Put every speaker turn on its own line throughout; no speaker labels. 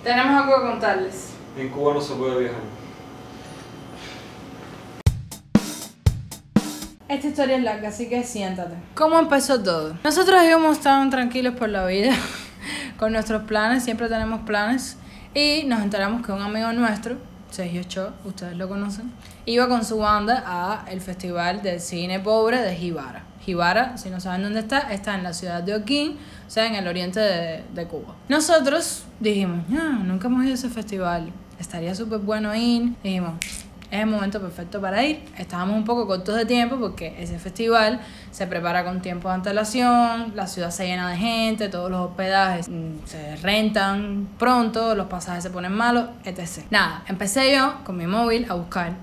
Tenemos algo que contarles.
En Cuba no se puede viajar.
Esta historia es larga, así que siéntate. ¿Cómo empezó todo? Nosotros íbamos tan tranquilos por la vida, con nuestros planes, siempre tenemos planes, y nos enteramos que un amigo nuestro, Sergio Cho, ustedes lo conocen, iba con su banda a el Festival del Cine Pobre de Jibara. Jibara, si no saben dónde está en la ciudad de Holguín, o sea, en el oriente de Cuba. Nosotros dijimos, nunca hemos ido a ese festival, estaría súper bueno ir. Dijimos, es el momento perfecto para ir. Estábamos un poco cortos de tiempo porque ese festival se prepara con tiempo de antelación, la ciudad se llena de gente, todos los hospedajes se rentan pronto, los pasajes se ponen malos, etc. Nada, empecé yo con mi móvil a buscar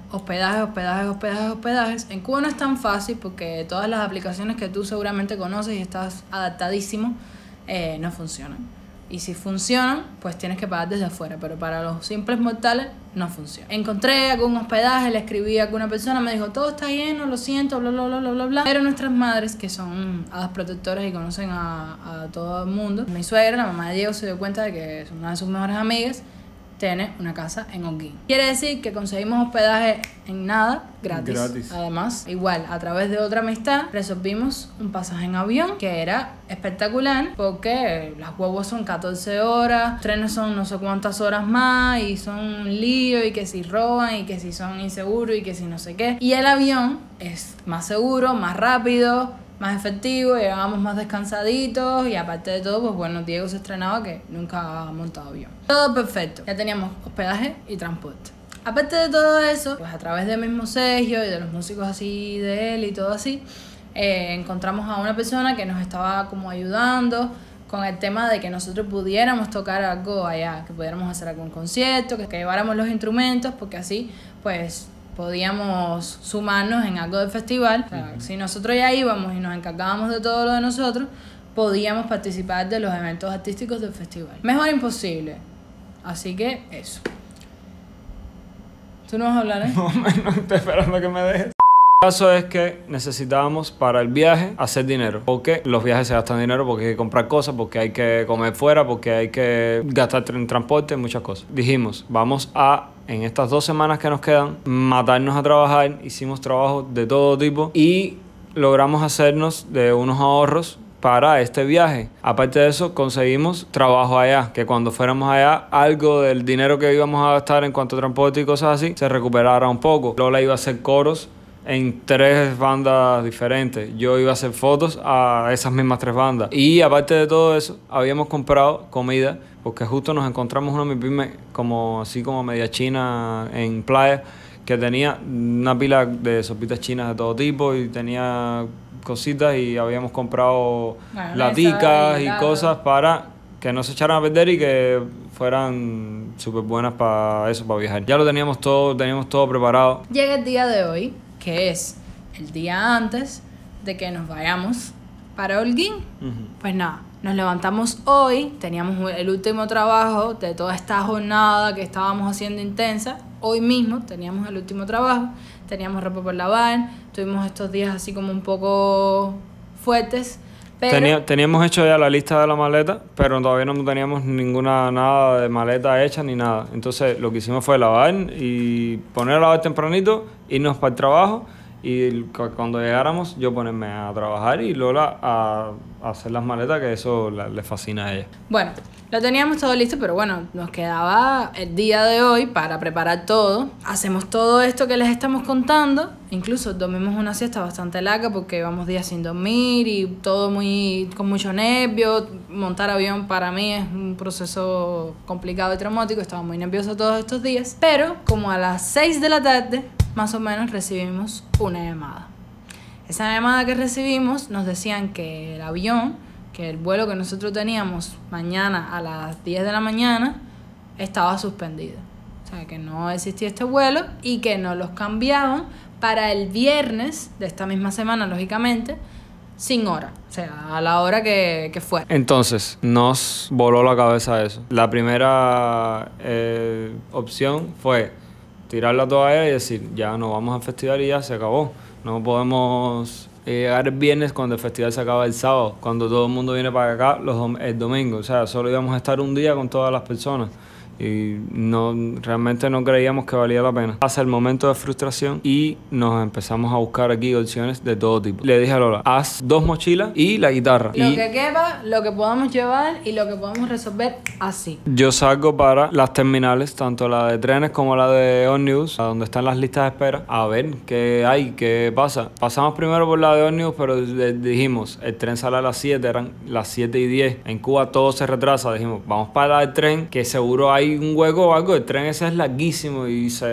hospedajes. En Cuba no es tan fácil porque todas las aplicaciones que tú seguramente conoces y estás adaptadísimo no funcionan. Y si funcionan, pues tienes que pagar desde afuera, pero para los simples mortales no funciona. Encontré algún hospedaje, le escribí a alguna persona, me dijo, todo está lleno, lo siento, bla, bla, bla, bla, bla, bla. Pero nuestras madres, que son hadas protectoras y conocen a todo el mundo, mi suegra, la mamá de Diego, se dio cuenta de que es una de sus mejores amigas, tiene una casa en Holguín. Quiere decir que conseguimos hospedaje en nada, gratis. Además, igual, a través de otra amistad, resolvimos un pasaje en avión que era espectacular porque las huevos son 14 horas, trenes son no sé cuántas horas más y son un lío y que si roban y que si son inseguros y que si no sé qué. Y el avión es más seguro, más rápido, más efectivo, llegábamos más descansaditos y aparte de todo, pues bueno, Diego se estrenaba que nunca ha montado avión. Todo perfecto, ya teníamos hospedaje y transporte. Aparte de todo eso, pues a través del mismo Sergio y de los músicos así de él y todo así, encontramos a una persona que nos estaba como ayudando con el tema de que nosotros pudiéramos tocar algo allá, que pudiéramos hacer algún concierto, que lleváramos los instrumentos, porque así pues podíamos sumarnos en algo del festival. O sea, si nosotros ya íbamos y nos encargábamos de todo lo de nosotros, podíamos participar de los eventos artísticos del festival. Mejor imposible. Así que eso. ¿Tú no vas a hablar, eh?
No, estoy esperando que me dejes. El caso es que necesitábamos para el viaje hacer dinero, porque los viajes se gastan dinero, porque hay que comprar cosas, porque hay que comer fuera, porque hay que gastar en transporte, muchas cosas. Dijimos, vamos a, en estas 2 semanas que nos quedan, matarnos a trabajar. Hicimos trabajos de todo tipo y logramos hacernos de unos ahorros para este viaje. Aparte de eso, conseguimos trabajo allá, que cuando fuéramos allá, algo del dinero que íbamos a gastar en cuanto a transporte y cosas así, se recuperara un poco. Lola iba a hacer coros en 3 bandas diferentes. Yo iba a hacer fotos a esas mismas 3 bandas. Y aparte de todo eso, habíamos comprado comida, porque justo nos encontramos una mipime como así como media china en playa, que tenía una pila de sopitas chinas de todo tipo y tenía cositas y habíamos comprado laticas y cosas para que no se echaran a perder y que fueran súper buenas para eso, para viajar. Ya lo teníamos todo preparado.
Llega el día de hoy, que es el día antes de que nos vayamos para Holguín. Pues nada, nos levantamos hoy, teníamos el último trabajo de toda esta jornada que estábamos haciendo intensa. Hoy mismo teníamos el último trabajo, teníamos ropa por lavar, tuvimos estos días así como un poco fuertes. Pero
teníamos hecho ya la lista de la maleta, pero todavía no teníamos nada de maleta hecha ni nada. Entonces lo que hicimos fue lavar y poner a lavar tempranito, irnos para el trabajo y cuando llegáramos yo ponerme a trabajar y Lola a hacer las maletas, que eso le fascina a ella.
Bueno, lo teníamos todo listo, pero bueno, nos quedaba el día de hoy para preparar todo. Hacemos todo esto que les estamos contando. Incluso dormimos una siesta bastante larga porque llevamos días sin dormir y todo con mucho nervio. Montar avión para mí es un proceso complicado y traumático. Estaba muy nerviosa todos estos días. Pero como a las 6 de la tarde, más o menos, recibimos una llamada. Esa llamada que recibimos nos decían que el avión, que el vuelo que nosotros teníamos mañana a las 10 de la mañana estaba suspendido. O sea, que no existía este vuelo y que nos los cambiaban para el viernes de esta misma semana, lógicamente, sin hora. O sea, a la hora que fuera.
Entonces, nos voló la cabeza eso. La primera opción fue tirar la toalla y decir, ya no vamos al festival y ya se acabó. No podemos llegar el viernes cuando el festival se acaba el sábado, cuando todo el mundo viene para acá el domingo. O sea, solo íbamos a estar un día con todas las personas. y realmente no creíamos que valía la pena. Pasa el momento de frustración y nos empezamos a buscar aquí opciones de todo tipo. Le dije a Lola, haz 2 mochilas y la guitarra.
Lo que quepa, lo que podamos llevar y lo que podamos resolver así.
Yo salgo para las terminales, tanto la de trenes como la de ómnibus, a donde están las listas de espera, a ver qué hay, qué pasa. Pasamos primero por la de ómnibus, pero dijimos, el tren sale a las 7, eran las 7:10. En Cuba todo se retrasa, dijimos, vamos para la del tren, que seguro hay un hueco o algo. El tren ese es larguísimo y se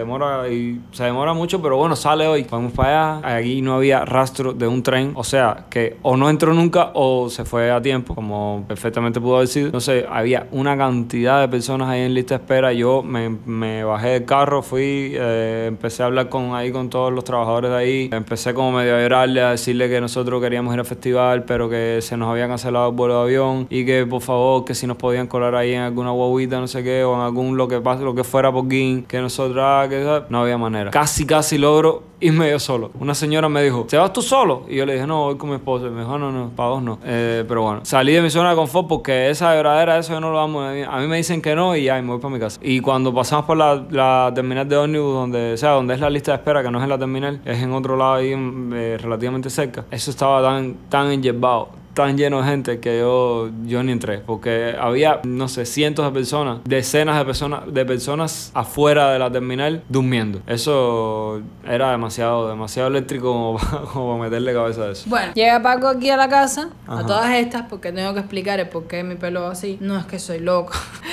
demora mucho, pero bueno, sale hoy. Vamos para allá, aquí no había rastro de un tren, o sea, que o no entró nunca o se fue a tiempo, como perfectamente pudo haber sido. Entonces había una cantidad de personas ahí en lista de espera. Yo me bajé del carro, fui, empecé a hablar con todos los trabajadores de ahí. Empecé como medio a llorarle, a decirle que nosotros queríamos ir al festival, pero que se nos había cancelado el vuelo de avión y que por favor, que si nos podían colar ahí en alguna guaguita, no sé qué, o en algún lo que fuera por Guin, que nosotros, no había manera. Casi logro irme yo solo. Una señora me dijo, ¿te vas tú solo? Y yo le dije, no, voy con mi esposa. Y me dijo, no, para vos no. Pero bueno, salí de mi zona de confort porque esa lloradera, eso yo no lo amo. A mí me dicen que no y ya, y me voy para mi casa. Y cuando pasamos por la terminal de ómnibus, donde es la lista de espera, que no es en la terminal, es en otro lado ahí, relativamente cerca. Eso estaba tan enyerbado, tan lleno de gente, que yo ni entré, porque había, no sé, cientos de personas, decenas de personas afuera de la terminal durmiendo. Eso era demasiado eléctrico como para meterle cabeza a eso.
Bueno, llega Paco aquí a la casa.
Ajá.
A todas estas, porque tengo que explicar el por qué mi pelo así, no es que soy loco.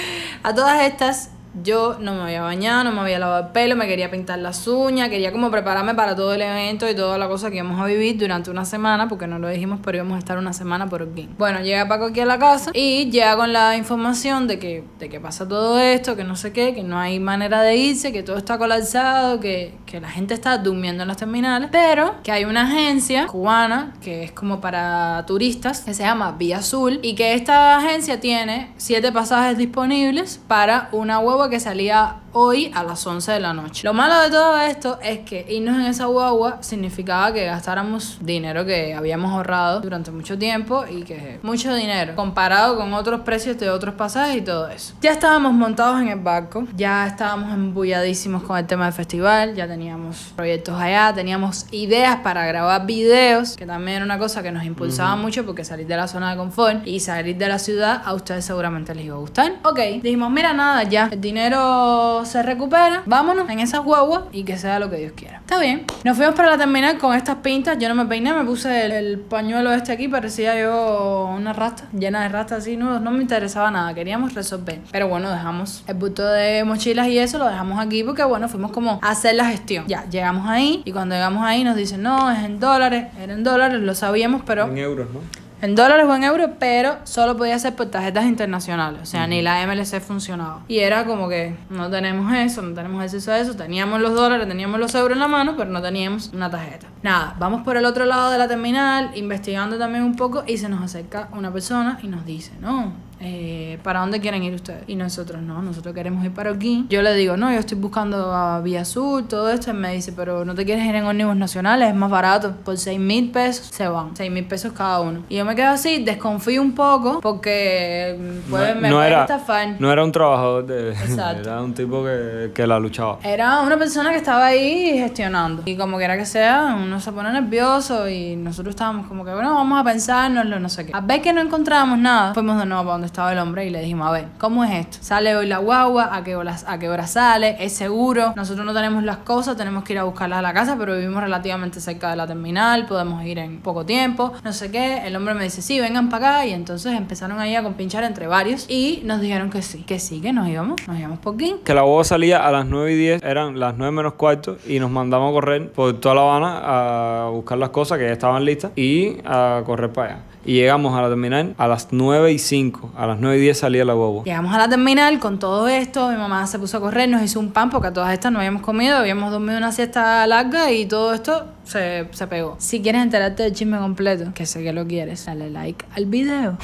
A todas estas, yo no me había bañado, no me había lavado el pelo, me quería pintar las uñas, quería como prepararme para todo el evento y toda la cosa que íbamos a vivir durante una semana, porque no lo dijimos, pero íbamos a estar una semana por aquí. Bueno, llega Paco aquí a la casa y llega con la información de que pasa todo esto, que no sé qué, que no hay manera de irse, que todo está colapsado, que la gente está durmiendo en las terminales, pero que hay una agencia cubana que es como para turistas, que se llama Vía Azul, y que esta agencia tiene 7 pasajes disponibles para una guagua que salía hoy a las 11 de la noche. Lo malo de todo esto es que irnos en esa guagua significaba que gastáramos dinero que habíamos ahorrado durante mucho tiempo, y que mucho dinero comparado con otros precios de otros pasajes y todo eso. Ya estábamos montados en el barco, ya estábamos embulladísimos con el tema del festival, ya teníamos proyectos allá, teníamos ideas para grabar videos, que también era una cosa que nos impulsaba mucho, porque salir de la zona de confort y salir de la ciudad a ustedes seguramente les iba a gustar. Ok, dijimos, mira, nada, ya el dinero se recupera, vámonos en esas guaguas y que sea lo que Dios quiera. Está bien. Nos fuimos para la terminal con estas pintas. Yo no me peiné, me puse el pañuelo este aquí, parecía yo una rasta, llena de rastas así, nudos. No me interesaba nada, queríamos resolver. Pero bueno, dejamos el bulto de mochilas y eso lo dejamos aquí porque bueno, fuimos como a hacer la gestión. Ya, llegamos ahí y cuando llegamos ahí nos dicen, no, es en dólares, era en dólares, lo sabíamos, pero...
En euros, ¿no?
En dólares o en euros, pero solo podía ser por tarjetas internacionales. O sea, ni la MLC funcionaba. Y era como que no tenemos eso, no tenemos acceso a eso. Teníamos los dólares, teníamos los euros en la mano, pero no teníamos una tarjeta. Nada, vamos por el otro lado de la terminal, investigando también un poco, y se nos acerca una persona y nos dice, no, ¿para dónde quieren ir ustedes? Y nosotros, no, nosotros queremos ir para aquí. Yo le digo, no, yo estoy buscando a Vía Azul, todo esto. Él me dice, pero ¿no te quieres ir en ómnibus nacionales? Es más barato. Por 6,000 pesos se van. 6,000 pesos cada uno. Y yo me quedo así, desconfío un poco, porque me pueden estafar.
No era un trabajador
Exacto.
Era un tipo que la luchaba.
Era una persona que estaba ahí gestionando. Y como quiera que sea, uno se pone nervioso y nosotros estábamos como que, bueno, vamos a pensárnoslo, no sé qué. A ver que no encontrábamos nada, fuimos de nuevo para donde estaba el hombre y le dijimos, a ver, ¿cómo es esto? ¿Sale hoy la guagua? ¿A qué hora sale? ¿Es seguro? Nosotros no tenemos las cosas, tenemos que ir a buscarlas a la casa, pero vivimos relativamente cerca de la terminal, podemos ir en poco tiempo, no sé qué. El hombre me dice, sí, vengan para acá. Y entonces empezaron ahí a compinchar entre varios y nos dijeron que sí, que nos íbamos por aquí.
Que la guagua salía a las 9:10, eran las 9 menos cuarto, y nos mandamos a correr por toda La Habana a buscar las cosas que ya estaban listas y a correr para allá. Y llegamos a la terminal a las 9:05. A las 9:10 salía la guagua.
Llegamos a la terminal con todo esto. Mi mamá se puso a correr, nos hizo un pan porque a todas estas no habíamos comido, habíamos dormido una siesta larga y todo esto se pegó. Si quieres enterarte del chisme completo, que sé que lo quieres, dale like al video.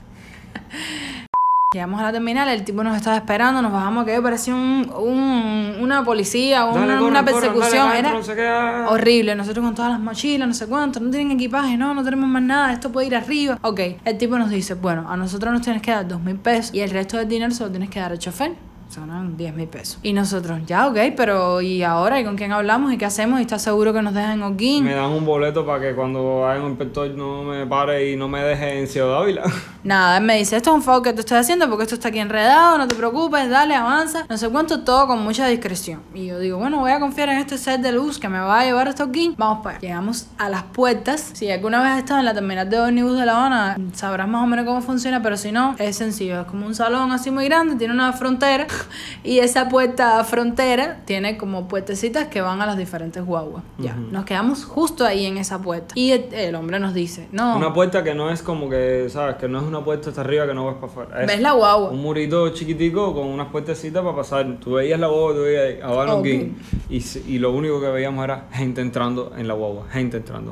Llegamos a la terminal, el tipo nos estaba esperando, nos bajamos, que parecía una policía, una persecución.
Dale,
era
no sé qué.
horrible. Nosotros con todas las mochilas, no sé cuánto, no tienen equipaje, no tenemos más nada, esto puede ir arriba. Ok, el tipo nos dice, bueno, a nosotros nos tienes que dar 2,000 pesos y el resto del dinero se lo tienes que dar al chofer. Son 10.000 pesos. Y nosotros, ya, ok, pero ¿y ahora? ¿Y con quién hablamos? ¿Y qué hacemos? ¿Y estás seguro que nos dejan en Holguín?
Me dan un boleto para que cuando vaya un inspector no me pare y no me deje en Ciudad Ávila.
Nada, él me dice, esto es un favor que te estoy haciendo porque esto está aquí enredado, no te preocupes, dale, avanza. No sé cuánto, todo con mucha discreción. Y yo digo, bueno, voy a confiar en este set de luz que me va a llevar hasta Holguín. Vamos para allá. Llegamos a las puertas. Si alguna vez has estado en la terminal de ómnibus de La Habana, sabrás más o menos cómo funciona, pero si no, es sencillo. Es como un salón así muy grande, tiene una frontera y esa puerta frontera tiene como puertecitas que van a las diferentes guaguas. Ya, nos quedamos justo ahí en esa puerta. Y el hombre nos dice, no.
Una puerta que no es como que, ¿sabes? Que no es una puerta hasta arriba que no ves para afuera.
¿Ves la guagua?
Un murito chiquitico con unas puertecitas para pasar. Tú veías la guagua, tú veías a Holguín. Y lo único que veíamos era gente entrando en la guagua. Gente entrando.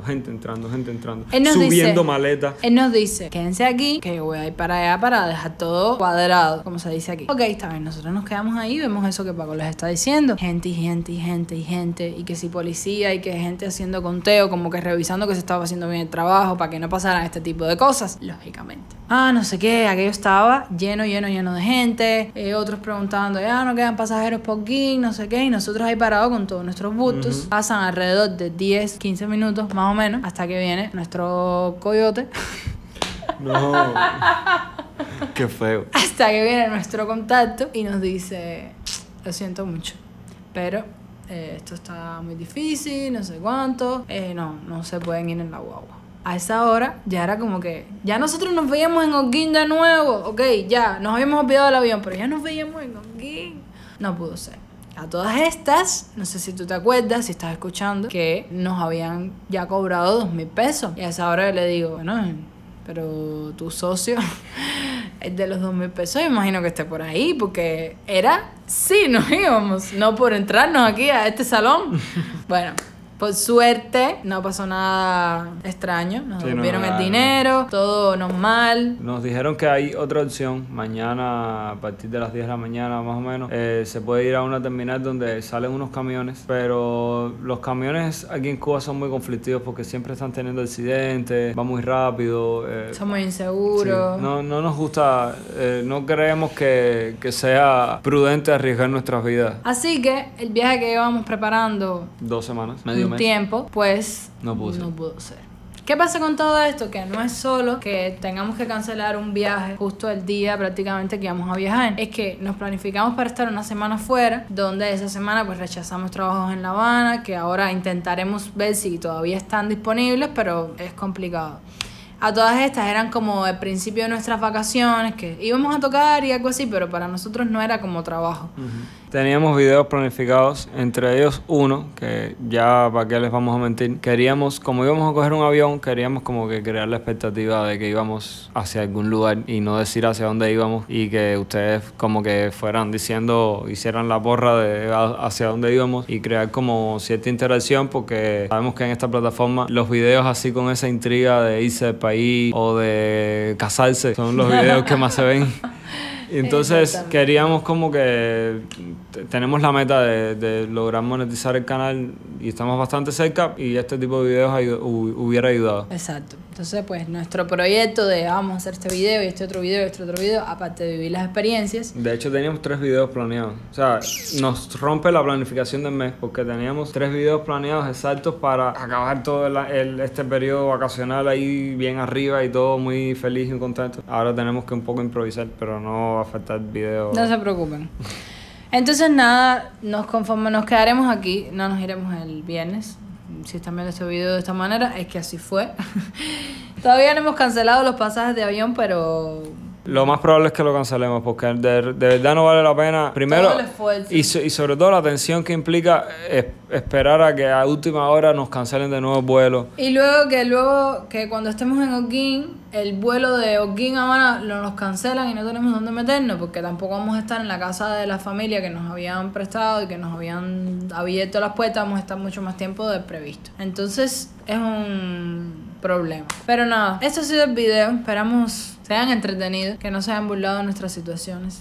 Subiendo maletas.
Él nos dice, quédense aquí, que yo voy a ir para allá para dejar todo cuadrado, como se dice aquí. Ok, está bien, nosotros nos quedamos ahí, vemos eso que Paco les está diciendo. Gente. Y que si policía y que gente haciendo conteo, como que revisando que se estaba haciendo bien el trabajo para que no pasaran este tipo de cosas, lógicamente. No sé qué, aquello estaba lleno de gente, otros preguntando, ya no quedan pasajeros por aquí, no sé qué, y nosotros ahí parados con todos nuestros bultos. Pasan alrededor de 10, 15 minutos más o menos, hasta que viene nuestro coyote.
No. Qué feo.
Hasta que viene nuestro contacto y nos dice, lo siento mucho, pero esto está muy difícil, no sé cuánto, no se pueden ir en la guagua. A esa hora ya era como que ya nosotros nos veíamos en Holguín de nuevo. Ok, ya nos habíamos olvidado del avión, pero ya nos veíamos en Holguín. No pudo ser. A todas estas, no sé si tú te acuerdas, si estás escuchando, que nos habían ya cobrado 2.000 pesos. Y a esa hora le digo, bueno, pero tu socio es de los 2.000 pesos, yo imagino que esté por ahí, porque sí, nos íbamos, no por entrarnos aquí a este salón. Bueno, por suerte no pasó nada extraño, nos devolvieron el dinero, todo normal.
Nos dijeron que hay otra opción, mañana a partir de las 10 de la mañana más o menos, se puede ir a una terminal donde salen unos camiones, pero los camiones aquí en Cuba son muy conflictivos porque siempre están teniendo accidentes, va muy rápido.
Son muy inseguros.
Sí, no nos gusta, no creemos que sea prudente arriesgar nuestras vidas.
Así que el viaje que íbamos preparando
2 semanas, medio mes,
tiempo, pues
no pudo ser.
¿Qué pasa con todo esto? Que no es solo que tengamos que cancelar un viaje justo el día prácticamente que vamos a viajar. Es que nos planificamos para estar una semana fuera, donde esa semana pues rechazamos trabajos en La Habana, que ahora intentaremos ver si todavía están disponibles, pero es complicado. A todas estas eran como el principio de nuestras vacaciones, que íbamos a tocar y algo así, pero para nosotros no era como trabajo.
Teníamos videos planificados, entre ellos uno, que ya para qué les vamos a mentir, como íbamos a coger un avión, queríamos como que crear la expectativa de que íbamos hacia algún lugar y no decir hacia dónde íbamos, y que ustedes como que fueran diciendo, hicieran la porra de hacia dónde íbamos y crear como cierta interacción, porque sabemos que en esta plataforma los videos así con esa intriga de irse del país o de casarse son los videos que más se ven. Y entonces queríamos como que tenemos la meta de lograr monetizar el canal y estamos bastante cerca, y este tipo de videos hubiera ayudado.
Exacto. Entonces pues nuestro proyecto de vamos a hacer este video y este otro video, aparte de vivir las experiencias.
De hecho teníamos 3 videos planeados. O sea, nos rompe la planificación del mes porque teníamos 3 videos planeados exactos para acabar todo este periodo vacacional ahí bien arriba y todo muy feliz y contento. Ahora tenemos que un poco improvisar, pero no va a faltar video.
No se preocupen. Entonces nada, nos quedaremos aquí, no nos iremos el viernes. Si están viendo este video de esta manera, es que así fue. Todavía no hemos cancelado los pasajes de avión, pero
lo más probable es que lo cancelemos porque de verdad no vale la pena. Primero,
todo el esfuerzo.
Y sobre todo la tensión que implica esperar a que a última hora nos cancelen de nuevo el vuelo.
Y luego que cuando estemos en Holguín, el vuelo de Holguín a Habana nos cancelan y no tenemos dónde meternos, porque tampoco vamos a estar en la casa de la familia que nos habían prestado y que nos habían abierto las puertas. Vamos a estar mucho más tiempo del previsto. Entonces es un problema. Pero nada, esto ha sido el video. Esperamos se hayan entretenido, que no se hayan burlado de nuestras situaciones.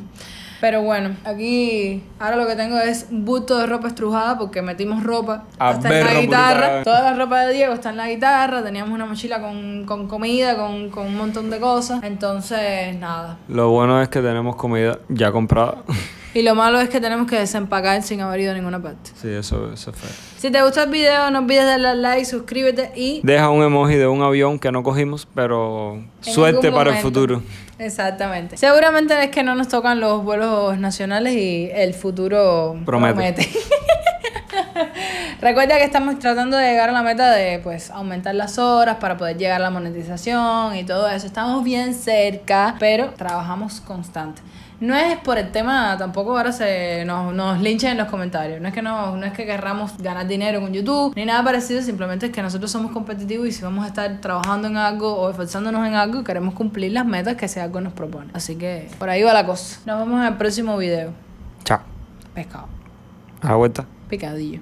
Pero bueno, aquí ahora lo que tengo es un bulto de ropa estrujada porque metimos ropa hasta en la guitarra. Toda la ropa de Diego está en la guitarra. Teníamos una mochila con comida, con un montón de cosas. Entonces, nada.
Lo bueno es que tenemos comida ya comprada.
Y lo malo es que tenemos que desempacar sin haber ido a ninguna parte.
Sí, eso es feo.
Si te gustó el video, no olvides darle al like, suscríbete y...
Deja un emoji de un avión que no cogimos, pero
En
suerte
algún
para el
momento.
futuro.
Exactamente. Seguramente es que no nos tocan los vuelos nacionales y el futuro promete. Recuerda que estamos tratando de llegar a la meta de pues aumentar las horas para poder llegar a la monetización y todo eso. Estamos bien cerca, pero trabajamos constante. No es por el tema, tampoco ahora nos linchen en los comentarios. No es que querramos ganar dinero con YouTube, ni nada parecido. Simplemente es que nosotros somos competitivos y si vamos a estar trabajando en algo o esforzándonos en algo, queremos cumplir las metas que ese algo nos propone. Así que por ahí va la cosa. Nos vemos en el próximo video.
Chao.
Pescado.
A la vuelta.
Picadillo.